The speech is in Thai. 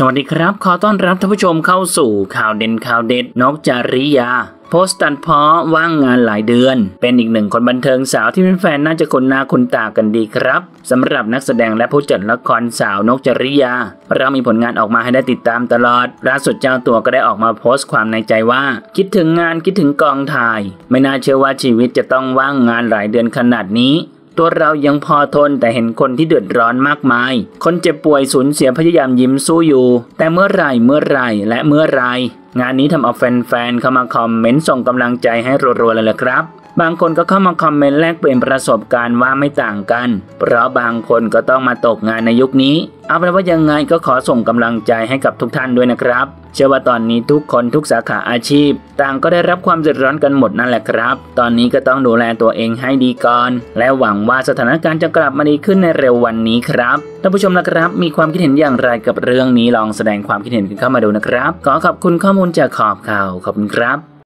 วัสดีครับขอต้อนรับท่านผู้ชมเข้าสู่ข่าวเด่นข่าวเด็ดนกจริยาโพสต์ตัดพ้อว่างงานหลายเดือนเป็นอีกหนึ่งคนบันเทิงสาวที่แฟนๆน่าจะคุ้นหน้าคุ้นตากันดีครับสำหรับนักแสดงและผู้จัดละครสาวนกจริยาเรามีผลงานออกมาให้ได้ติดตามตลอดล่าสุดเจ้าตัวก็ได้ออกมาโพสต์ความในใจว่าคิดถึงงานคิดถึงกองถ่ายไม่น่าเชื่อว่าชีวิตจะต้องว่างงานหลายเดือนขนาดนี้ตัวเรายังพอทนแต่เห็นคนที่เดือดร้อนมากมายคนเจ็บป่วยสูญเสียพยายามยิ้มสู้อยู่แต่เมื่อไหร่และเมื่อไหร่งานนี้ทำเอาแฟนๆเข้ามาคอมเมนต์ส่งกำลังใจให้รัวๆเลยละครับบางคนก็เข้ามาคอมเมนต์แลกเปลี่ยนประสบการณ์ว่าไม่ต่างกันเพราะบางคนก็ต้องมาตกงานในยุคนี้เอาเป็นว่ายังไงก็ขอส่งกำลังใจให้กับทุกท่านด้วยนะครับเชื่อว่าตอนนี้ทุกคนทุกสาขาอาชีพต่างก็ได้รับความเดือดร้อนกันหมดนั่นแหละครับตอนนี้ก็ต้องดูแลตัวเองให้ดีก่อนและหวังว่าสถานการณ์จะกลับมาดีขึ้นในเร็ววันนี้ครับท่านผู้ชมนะครับมีความคิดเห็นอย่างไรกับเรื่องนี้ลองแสดงความคิดเห็นกันเข้ามาดูนะครับขอขอบคุณข้อมูลจากขอบข่าวขอบคุณครับ